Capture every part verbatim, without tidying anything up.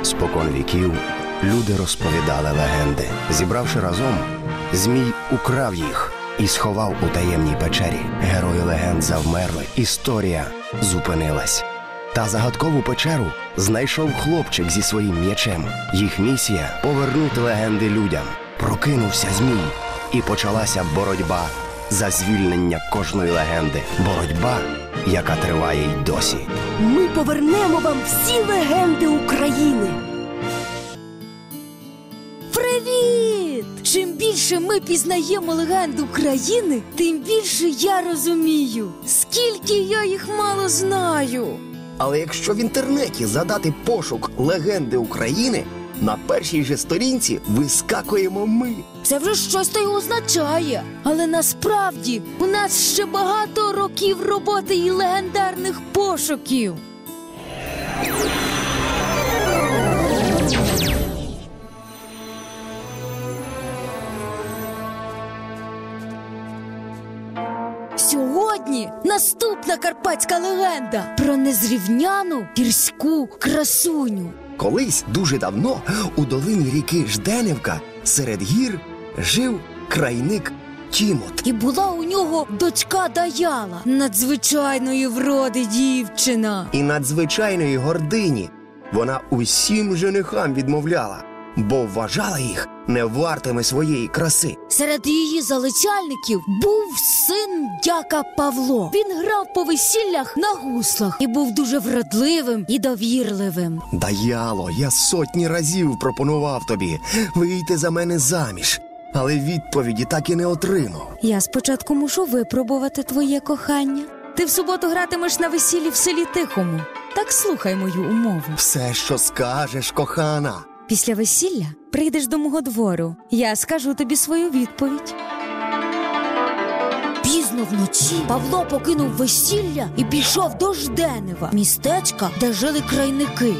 Спокон віків люди розповідали легенди. Зібравши разом, Змій украв їх і сховав у таємній печері. Герої легенд завмерли, історія зупинилась. Та загадкову печеру знайшов хлопчик зі своїм м'ячем. Їх місія – повернути легенди людям. Прокинувся Змій, і почалася боротьба за звільнення кожної легенди. Боротьба, яка триває й досі. Ми повернемо вам всі легенди України. Привіт! Чим більше ми пізнаємо легенд України, тим більше я розумію, скільки я їх мало знаю. Але якщо в інтернеті задати пошук «Легенди України», на першій же сторінці вискакуємо ми. Це вже щось то й означає. Але насправді у нас ще багато років роботи і легендарних пошуків. Сьогодні наступна карпатська легенда про незрівняну гірську красуню. Колись, дуже давно, у долині ріки Жденівка серед гір жив крайник Тімот. І була у нього дочка Даяла, надзвичайної вроди дівчина. І надзвичайної гордині. Вона усім женихам відмовляла, бо вважала їх невартими своєї краси. Серед її залицяльників був син дяка Павло. Він грав по весіллях на гуслах і був дуже вродливим і довірливим. Даяло, я сотні разів пропонував тобі вийти за мене заміж, але відповіді так і не отримав. Я спочатку мушу випробувати твоє кохання. Ти в суботу гратимеш на весіллі в селі Тихому. Так слухай мою умову. Все, що скажеш, кохана. Після весілля прийдеш до мого двору. Я скажу тобі свою відповідь. Пізно вночі Павло покинув весілля і пішов до Жденева, містечка, де жили крайники.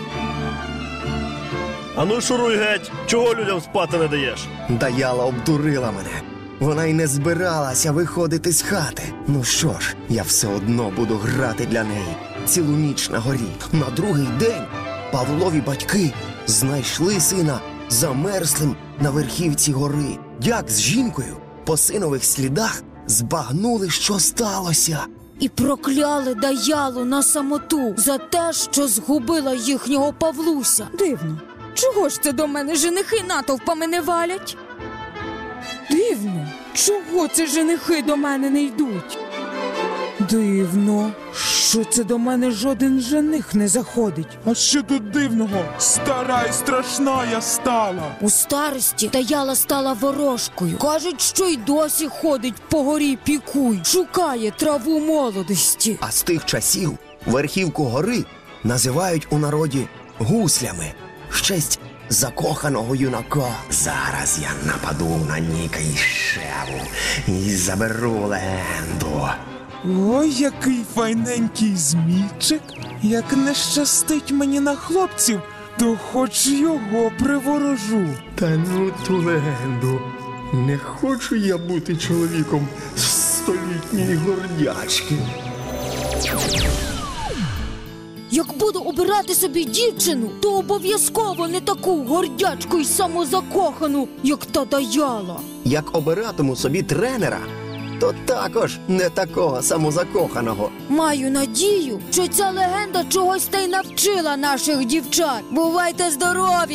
Ану шуруй геть, чого людям спати не даєш? Даяла обдурила мене. Вона й не збиралася виходити з хати. Ну що ж, я все одно буду грати для неї цілу ніч на горі. На другий день Павлові батьки знайшли сина замерзлим на верхівці гори. Дяк з жінкою по синових слідах збагнули, що сталося. І прокляли Даялу на самоту за те, що згубила їхнього Павлуся. Дивно, чого ж це до мене женихи натовпами не валять? Дивно, чого це женихи до мене не йдуть? Дивно, що це до мене жоден жених не заходить. А що тут дивного? Стара і страшна я стала. У старості Даяла стала ворожкою. Кажуть, що й досі ходить по горі Пікуй, шукає траву молодості. А з тих часів верхівку гори називають у народі гуслями в честь закоханого юнака. Зараз я нападу на Ніка і Шеву і заберу легенду. Ой, який файненький змійчик. Як не щастить мені на хлопців, то хоч його приворожу. Та ну ту легенду. Не хочу я бути чоловіком столітньої гордячки. Як буду обирати собі дівчину, то обов'язково не таку гордячку й самозакохану, як та Даяла. Як обиратиму собі тренера, то також не такого самозакоханого. Маю надію, що ця легенда чогось та й навчила наших дівчат. Бувайте здорові!